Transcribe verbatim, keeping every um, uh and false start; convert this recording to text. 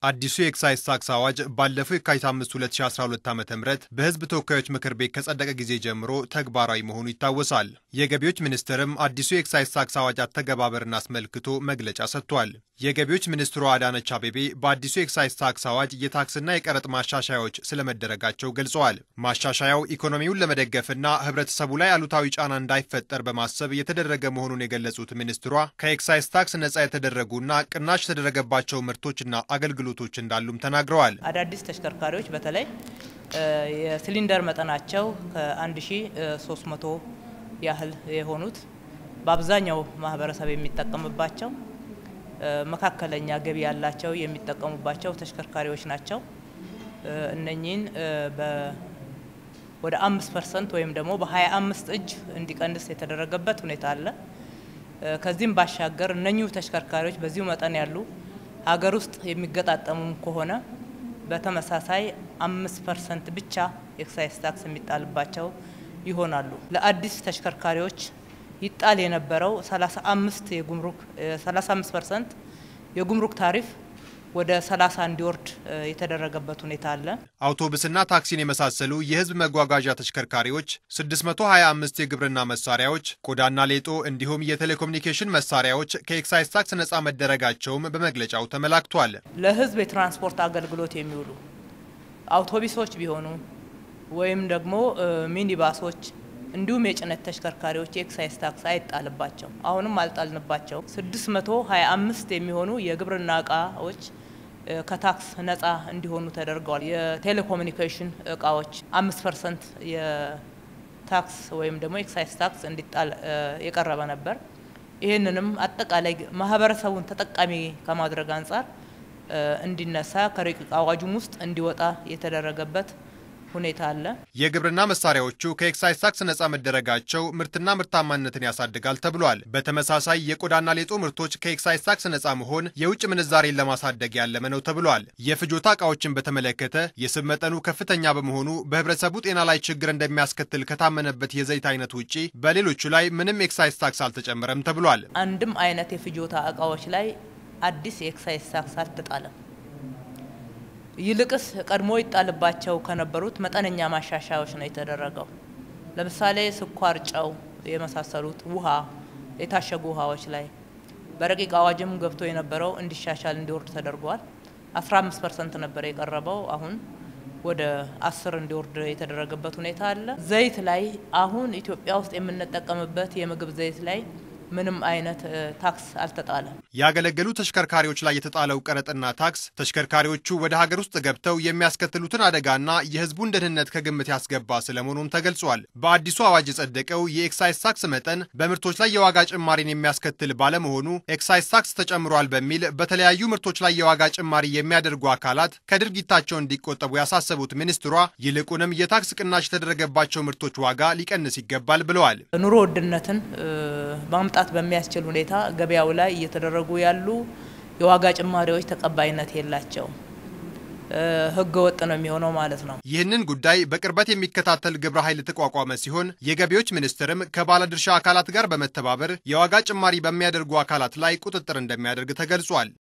አዲሱ የኤክሳይዝ ታክስ አዋጅ ባለፈው የካቲት አምስት ሁለት ሺህ አስራ ሁለት ዓ.ም በሕዝብ ተወካዮች ምክር ቤት ከጸደቀ ጊዜ ጀምሮ ተግባራዊ መሆኑ ይታወሳል። የገቢዎች ሚኒስቴርም አዲሱ የኤክሳይዝ ታክስ አዋጅ አተገባበርን አስመልክቶ መግለጫ ሰጥቷል። የገቢዎች ሚኒስትሯ አዳነች አቤቤ በአዲሱ የኤክሳይዝ ታክስ አዋጅ የታክስና የቀረጥ ማሻሻያዎች ስለመደረጋቸው ገልጸዋል። ማሻሻያው ኢኮኖሚውን ለመደገፍና ህብረተሰቡ ላይ አሉታዊ ጫና እንዳይፈጠር በማሰብ የተደረገ መሆኑን የገለጹት ሚኒስትሯ ከኤክሳይዝ ታክስ ነጻ የተደረጉና ቅናሽ የተደረገባቸው ምርቶችና አገልግሎቶች እንዳሉም ተናግረዋል። አዳዲስ ተሽከርካሪዎች በተለይ የሲሊንደር መጠናቸው ከአንድ ሺህ ሶስት መቶ ያህል የሆኑት በአብዛኛው ማህበረሰብ የሚጠቀምባቸው መካከለኛ ገቢ ያላቸው የሚጠቀሙባቸው ተሽከርካሪዎች ናቸው። እነኚህን በ ወደ አምስት ፐርሰንት ወይም ደግሞ በሃያ አምስት እጅ እንዲቀንስ የተደረገበት ሁኔታ አለ። ከዚህም ባሻገር እነኚሁ ተሽከርካሪዎች በዚሁ መጠን ያሉ ሀገር ውስጥ የሚገጣጠሙ ከሆነ በተመሳሳይ አምስት ፐርሰንት ብቻ ኤክሳይዝ ታክስ የሚጣልባቸው ይሆናሉ። ለአዲስ ተሽከርካሪዎች ይጣል የነበረው ሰላሳ አምስት የጉምሩክ ሰላሳ አምስት ፐርሰንት የጉምሩክ ታሪፍ ወደ ሰላሳ እንዲወርድ የተደረገበት ሁኔታ አለ። አውቶቡስና ታክሲን የመሳሰሉ የህዝብ መጓጓዣ ተሽከርካሪዎች ስድስት መቶ ሃያ አምስት የግብርና መሳሪያዎች፣ ቆዳና ሌጦ እንዲሁም የቴሌኮሙኒኬሽን መሳሪያዎች ከኤክሳይዝ ታክስ ነጻ መደረጋቸውም በመግለጫው ተመላክቷል። ለህዝብ የትራንስፖርት አገልግሎት የሚውሉ አውቶቡሶች ቢሆኑ ወይም ደግሞ ሚኒባሶች እንዲሁም የጭነት ተሽከርካሪዎች የኤክሳይዝ ታክስ አይጣልባቸው። አሁንም አልጣልንባቸው። ስድስት መቶ ሃያ አምስት የሚሆኑ የግብርና እቃዎች ከታክስ ነጻ እንዲሆኑ ተደርገዋል። የቴሌኮሙኒኬሽን እቃዎች አምስት ፐርሰንት የታክስ ወይም ደግሞ ኤክሳይዝ ታክስ እንዲጣል የቀረበ ነበር። ይህንንም አጠቃላይ ማህበረሰቡን ተጠቃሚ ከማድረግ አንጻር እንዲነሳ ከረቂቅ አዋጁም ውስጥ እንዲወጣ የተደረገበት ሁኔታ አለ። የግብርና መሳሪያዎቹ ከኤክሳይዝ ታክስ ነጻ መደረጋቸው ምርትና ምርታማነትን ያሳድጋል ተብሏል። በተመሳሳይ የቆዳና ሌጦ ምርቶች ከኤክሳይዝ ታክስ ነጻ መሆን የውጭ ምንዛሬን ለማሳደግ ያለመ ነው ተብሏል። የፍጆታ እቃዎችን በተመለከተ የስብ መጠኑ ከፍተኛ በመሆኑ በህብረተሰቡ ጤና ላይ ችግር እንደሚያስከትል ከታመነበት የዘይት አይነት ውጪ በሌሎቹ ላይ ምንም ኤክሳይዝ ታክስ አልተጨመረም ተብሏል። አንድም አይነት የፍጆታ እቃዎች ላይ አዲስ የኤክሳይዝ ታክስ አልተጣለም። ይልቅስ ቀድሞ ይጣልባቸው ከነበሩት መጠነኛ ማሻሻያዎች ነው የተደረገው። ለምሳሌ ስኳር፣ ጨው የመሳሰሉት ውሃ፣ የታሸጉ ውሃዎች ላይ በረቂቅ አዋጅም ገብቶ የነበረው እንዲሻሻል እንዲወርድ ተደርጓል። አስራ አምስት ፐርሰንት ነበር የቀረበው፣ አሁን ወደ አስር እንዲወርድ የተደረገበት ሁኔታ አለ። ዘይት ላይ አሁን ኢትዮጵያ ውስጥ የምንጠቀምበት የምግብ ዘይት ላይ ምንም አይነት ታክስ አልተጣለም። ያገለገሉ ተሽከርካሪዎች ላይ የተጣለው ቀረጥና ታክስ ተሽከርካሪዎቹ ወደ ሀገር ውስጥ ገብተው የሚያስከትሉትን አደጋና የህዝቡን ደህንነት ከግምት ያስገባ ስለመሆኑም ተገልጿል። በአዲሱ አዋጅ የጸደቀው የኤክሳይዝ ታክስ መጠን በምርቶች ላይ የዋጋ ጭማሪን የሚያስከትል ባለመሆኑ ኤክሳይዝ ታክስ ተጨምሯል በሚል በተለያዩ ምርቶች ላይ የዋጋ ጭማሪ የሚያደርጉ አካላት ከድርጊታቸው እንዲቆጠቡ ያሳሰቡት ሚኒስትሯ ይልቁንም የታክስ ቅናሽ የተደረገባቸው ምርቶች ዋጋ ሊቀንስ ይገባል ብለዋል። ኑሮ ውድነትን ማምጣት በሚያስችል ሁኔታ ገበያው ላይ እየተደረጉ ያሉ የዋጋ ጭማሪዎች ተቀባይነት የላቸው፣ ህገ ወጥ ነው የሚሆነው ማለት ነው። ይህንን ጉዳይ በቅርበት የሚከታተል ግብረ ኃይል ተቋቋመ ሲሆን የገቢዎች ሚኒስቴርም ከባለድርሻ አካላት ጋር በመተባበር የዋጋ ጭማሪ በሚያደርጉ አካላት ላይ ቁጥጥር እንደሚያደርግ ተገልጿል።